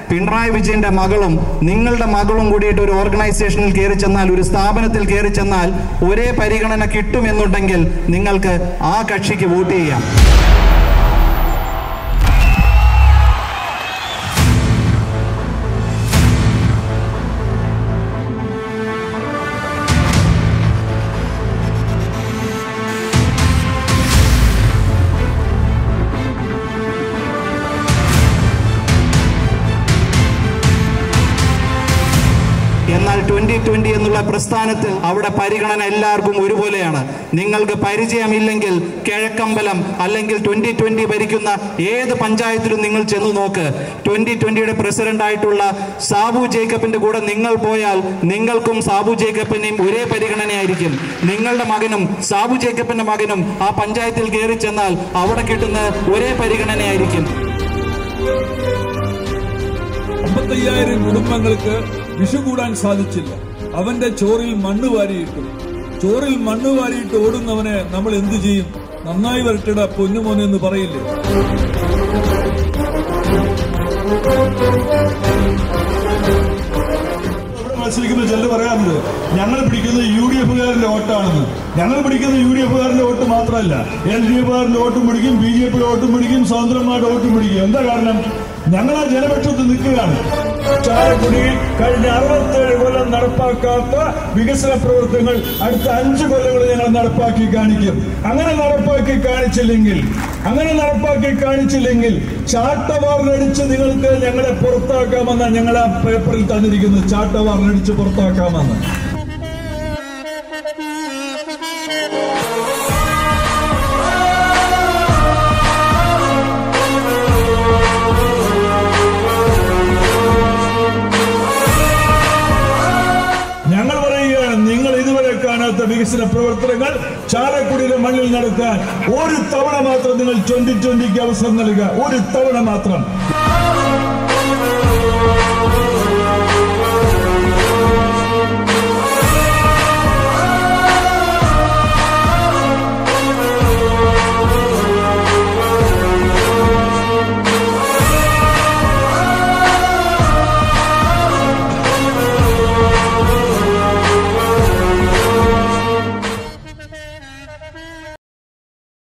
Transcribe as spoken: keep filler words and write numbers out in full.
പിണറായി വിജയന്റെ മകളും നിങ്ങളുടെ മകളും കൂടിയിട്ട് ഒരു ഓർഗനൈസേഷനിൽ കയറി ചെന്നാൽ, ഒരു സ്ഥാപനത്തിൽ കയറി ചെന്നാൽ ഒരേ പരിഗണന കിട്ടുമെന്നുണ്ടെങ്കിൽ നിങ്ങൾക്ക് ആ കക്ഷിക്ക് വോട്ട് ചെയ്യാം. എന്നാൽ ട്വന്റി ട്വന്റി എന്നുള്ള പ്രസ്ഥാനത്തിൽ അവിടെ പരിഗണന എല്ലാവർക്കും ഒരുപോലെയാണ്. നിങ്ങൾക്ക് പരിചയമില്ലെങ്കിൽ കിഴക്കമ്പലം അല്ലെങ്കിൽ ട്വന്റി ട്വന്റി ഭരിക്കുന്ന ഏത് പഞ്ചായത്തിലും നിങ്ങൾ ചെന്ന് നോക്ക്. ട്വന്റി ട്വന്റിയുടെ പ്രസിഡന്റ് ആയിട്ടുള്ള സാബു ജേക്കബിന്റെ കൂടെ നിങ്ങൾ പോയാൽ നിങ്ങൾക്കും സാബു ജേക്കബിനെയും ഒരേ പരിഗണനയായിരിക്കും. നിങ്ങളുടെ മകനും സാബു ജേക്കബിന്റെ മകനും ആ പഞ്ചായത്തിൽ കയറി ചെന്നാൽ അവിടെ കിട്ടുന്ന ഒരേ പരിഗണനയായിരിക്കും. അമ്പത്തയ്യായിരം കുടുംബങ്ങൾക്ക് വിഷു കൂടാൻ സാധിച്ചില്ല. അവന്റെ ചോറിൽ മണ്ണ് വാരിയിട്ടു. ചോറിൽ മണ്ണ് വാരിയിട്ട് ഓടുന്നവനെ നമ്മൾ എന്തു ചെയ്യും? നന്നായി വരട്ടിട പൊന്നുമോനെ എന്ന് പറയില്ലേ? മത്സരിക്കുന്ന ചിലർ പറയാറുണ്ട്, ഞങ്ങൾ പിടിക്കുന്നത് യു ഡി എഫുകാരന്റെ വോട്ടാണെന്ന്. ഞങ്ങൾ പിടിക്കുന്ന യു ഡി എഫുകാരന്റെ വോട്ട് മാത്രമല്ല, എൽ ഡി എഫുകാരന്റെ വോട്ടും പിടിക്കും, ബി ജെ പിയുടെ വോട്ടും പിടിക്കും, സ്വതന്ത്രന്മാരുടെ വോട്ടും പിടിക്കും. എന്താ കാരണം? ഞങ്ങൾ ആ ജനപക്ഷത്ത് നിൽക്കുകയാണ്. ചാലക്കുടിയിൽ കഴിഞ്ഞ അറുപത്തേഴ് കൊല്ലം നടപ്പാക്കാത്ത വികസന പ്രവർത്തനങ്ങൾ അടുത്ത അഞ്ച് കൊല്ലങ്ങൾ ഞങ്ങൾ നടപ്പാക്കി കാണിക്കും. അങ്ങനെ നടപ്പാക്കി കാണിച്ചില്ലെങ്കിൽ അങ്ങനെ നടപ്പാക്കി കാണിച്ചില്ലെങ്കിൽ ചാട്ടവാറിനടിച്ച് നിങ്ങൾക്ക് ഞങ്ങളെ പുറത്താക്കാമെന്നാണ് ഞങ്ങൾ ആ പേപ്പറിൽ തന്നിരിക്കുന്നത്. ചാട്ടവാറിനടിച്ച് പുറത്താക്കാമെന്ന്. ഞങ്ങൾ പറയുകയാണ്, നിങ്ങൾ ഇതുവരെ കാണാത്ത വികസന പ്രവർത്തനങ്ങൾ ചാലക്കുടിയിലെ മണ്ണിൽ നടത്താൻ ഒരു തവണ മാത്രം നിങ്ങൾ ട്വന്റി ട്വന്റിക്ക് അവസരം നൽകുക. ഒരു തവണ മാത്രം.